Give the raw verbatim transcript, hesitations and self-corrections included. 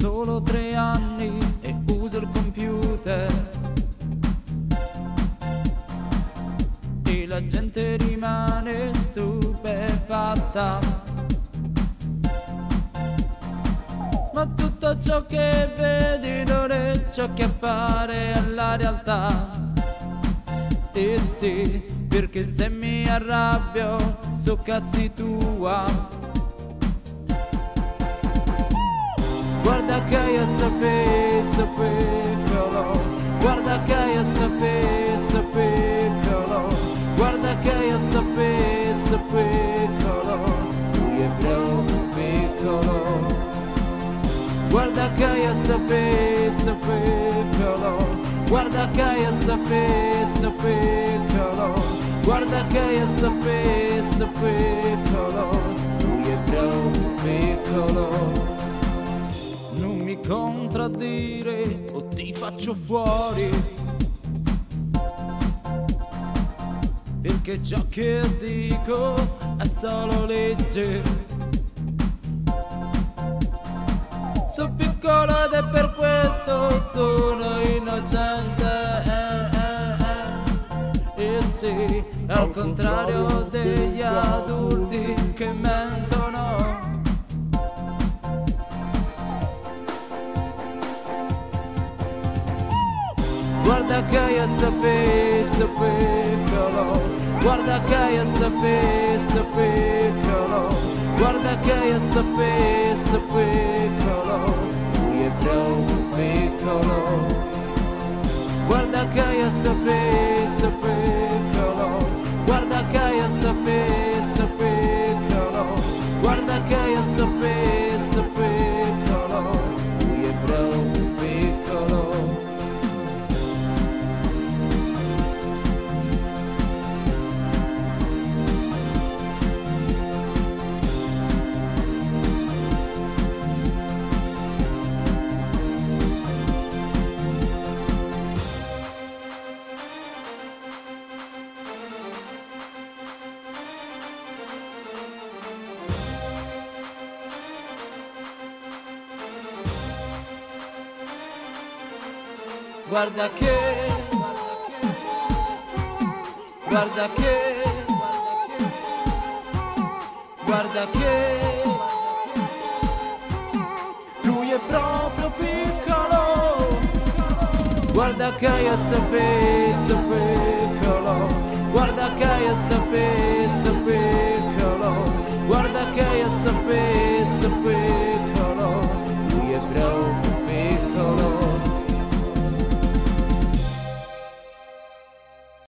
solo tre anni e uso il computer e la gente rimane stupefatta. Ma tutto ciò che vedi non è ciò che appare alla realtà. E sì, perché se mi arrabbio so cazzi tua. Guarda che io sapevo, piccolo, guarda che io sapevo, piccolo, guarda che io sapevo, piccolo, lui è proprio piccolo. Guarda che io sapevo, piccolo, guarda che io sapevo, piccolo, guarda che io sapevo, piccolo, lui è proprio piccolo. Non mi contraddire o ti faccio fuori, perché ciò che dico è solo legge. Sono piccolo ed è per questo sono innocente, eh, eh, eh. E sì, al contrario degli adulti che mentono. Guarda che io sapevo, piccolo, guarda che io sapevo, piccolo, guarda che io sapevo, piccolo, lui è proprio piccolo. Guarda che io sapevo, piccolo, guarda che io sapevo, piccolo, guarda che io sapevo, piccolo, lui è proprio piccolo. Guarda che, guarda che, guarda che, lui è proprio piccolo. Guarda che io sapevo, piccolo, guarda che io sapevo, piccolo, guarda che io sapevo, piccolo.